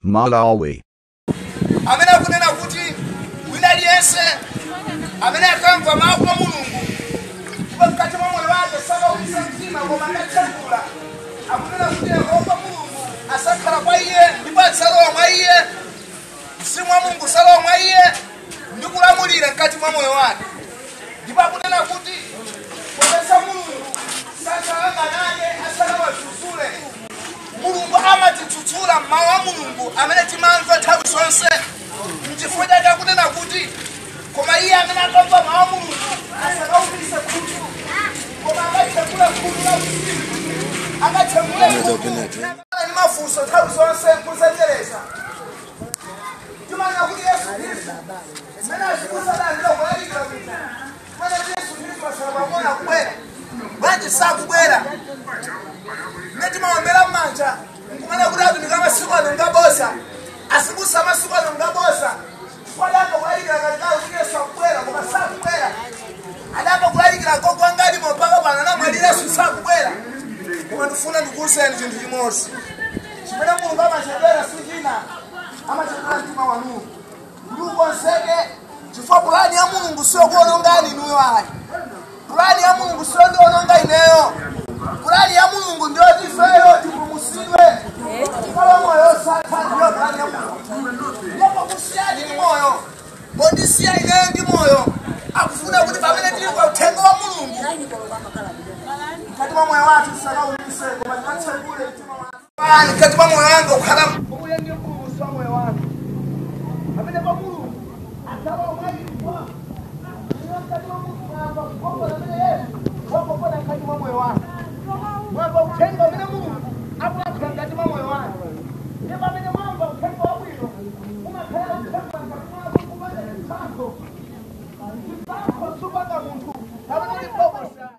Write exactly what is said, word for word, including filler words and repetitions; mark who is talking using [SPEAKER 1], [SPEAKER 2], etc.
[SPEAKER 1] Malawi.
[SPEAKER 2] Amene kunena kuti wina liyense amene akamva mawu a Mulungu ndipo mkati mwa moyo wake sakausa mtima koma angatsekula akunena kuti Yehova Mulungu asakhala kwa iye ndipo adzalowa mwa iye, mzimu wa Mulungu salowa mwa iye ndi kulamulira mkati mwa moyo wake. Ndipo akunena kuti popeza Mulungu sakalanga naye asanawatsutsule, Mulungu amatitsutsula mawu a Mulungu amene timamva nthawi zonse. N'chifukwa chake akunena kuti koma iye amene akamva mawu a Mulungu asakaumise khutu koma akatsekula khutu la uzimu, akatsekula khutu ni mafunso nthawi zonse kuzengereza. Timanya kuti Yesu Kristu mene azikusalandira kulalika kuti mene Yesu Kristu asalabamona kubwera bwanji sakubwera ne timaombera mmanja kumene kuti atumiki amasiku ano ngabosa asikusa amasiku ano ngabosa kwadamba kulalikira kalikali kuti Yesu akubwera koma sakubwera, adamba kulalikira gogo angalimo mpaka pano namwali Yesu sakubwera. Koma ndifuna ndikuwuzeni chinthu chimodzi chimene Mulungu amachedwera sichina, amachedwera mtima wanuyo kuti ukonzeke, chifukwa pulani ya Mulungu siyo kuonongani inuyo ayi. Pulani ya Mulungu siyo ndiononga ineyo. Pulani ya Mulungu ndiyo tifeyo tipulumutsidwe kukhala moyo osatha, ndiyo pulani ya Mulungu. Ndipo kusiyani ndi moyo mondisiya ineyo ndi moyo akufuna kuti pamene tili kwa uthenga wa Mulungu mkati mwa moyo wathu tisakaumise koma timatsekule mtima wathu. Mkati mwa moyo wanga ukhala